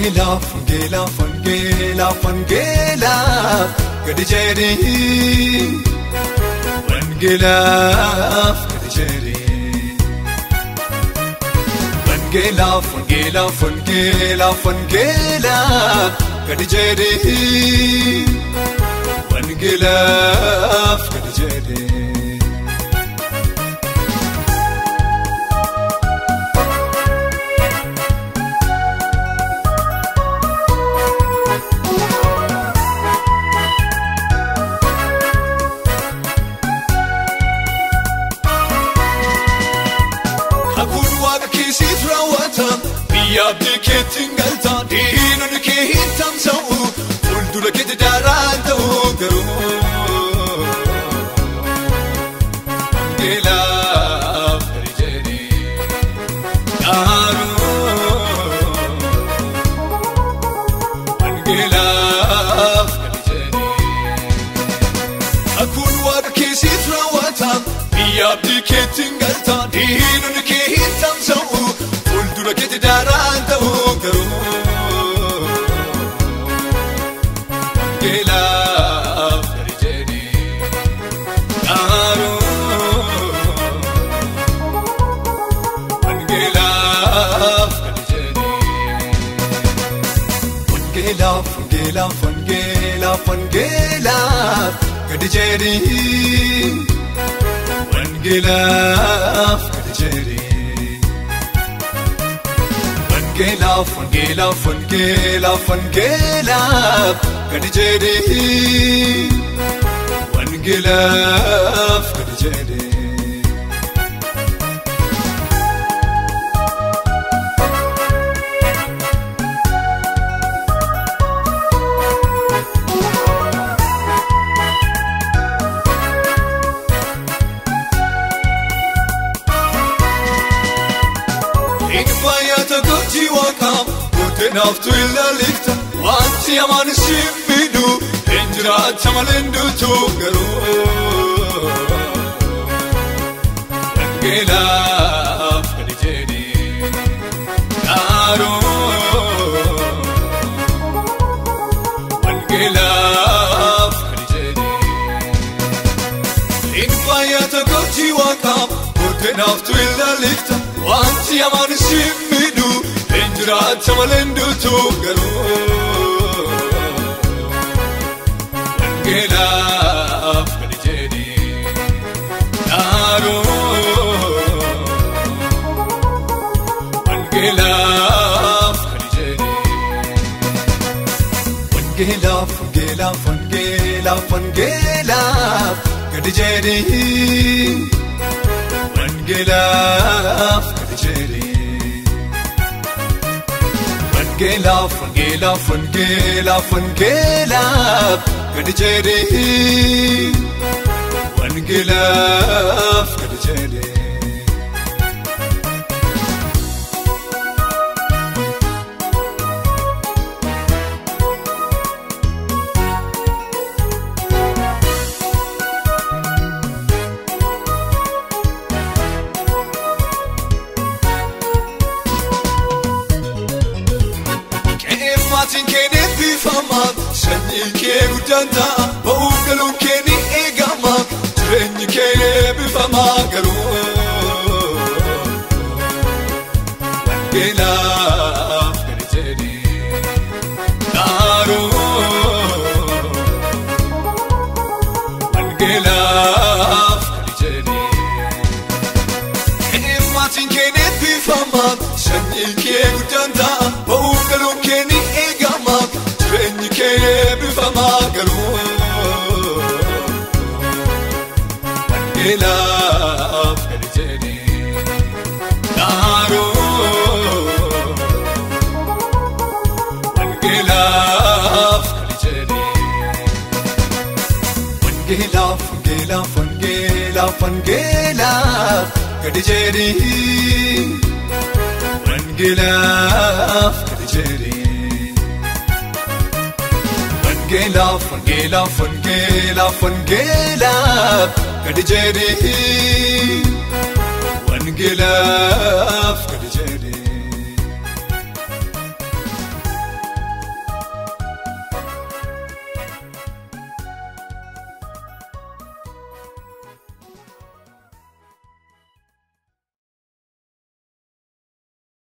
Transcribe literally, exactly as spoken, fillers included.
Wangela, Wangela, Wangela, Wangela, Gadijeri. Wangela, Gadijeri. Wangela, Wangela, Wangela, Wangela, Gadijeri. Wangela, Gadijeri. Yabdi ketin galta dinun ke hitam sau fuldura ke daran tau garu Wangela Gadijeri yaru Wangela Gadijeri akun wad ke sitra wata yabdi ketin galta dinun ke hitam sau fuldura ke daran tau garu Wangela Gadijeri yaru Wangela Gadijeri Wangela Wangela Wangela Wangela Gadijeri Wangela Gadijeri Wangela, Wangela, Wangela, Wangela, Gadijeri. Wangela, Gadijeri. Naftu illa likta wanti aman shimidu enjira chamalendu chugaru Wangela Gadijeri yaru Wangela Gadijeri infayata gochi wakam kote naftu illa likta wanti aman shimidu Enjira chamalendu chugaru Wangela Gadijeri yaru Wangela Gadijeri Wangela, Wangela, Wangela, Wangela, Gadijeri Wangela Gadijeri Wangela, Wangela, Wangela, Wangela, Gadijeri. Wangela, Gadijeri. Sanyike gudanta bawgalun keni egama Jirenyike bifama garu Wangela Gadijeri yaru Wangela Gadijeri Ematin keni bifama Sanyike gudanta bawgalun keni egama Jirenyike bifama garu Wangela Gadijeri yaru Wangela Gadijeri Wangela, Wangela, Wangela, Wangela, Gadijeri Wangela Gadijeri Wangela, Wangela, Wangela, Wangela, Gadijeri Wangela Gadijeri